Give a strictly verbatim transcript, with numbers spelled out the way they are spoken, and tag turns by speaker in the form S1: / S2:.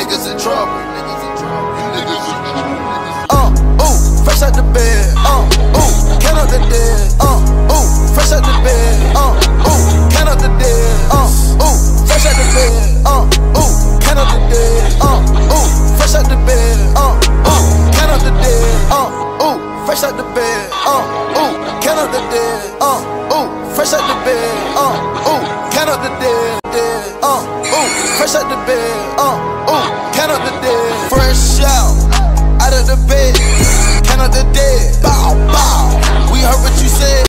S1: niggas in trouble. You niggas in trouble. Uh, ooh, fresh out the bed. Uh, ooh, count up the dead. Uh, ooh, fresh out the bed. Uh, ooh, count up the dead. Uh, ooh, fresh out the bed. Uh, ooh, count up the dead. Uh, ooh, fresh out the bed. Uh, ooh, count up the dead. Uh, ooh, fresh out the bed. Uh, ooh, count up the dead. Uh, ooh, fresh out the bed. Uh, ooh, count up the dead. Uh, ooh, fresh out the bed. Uh, ooh, count up the dead. Fresh out, out of the bed. Count up the dead. Bow, bow. We heard what you said.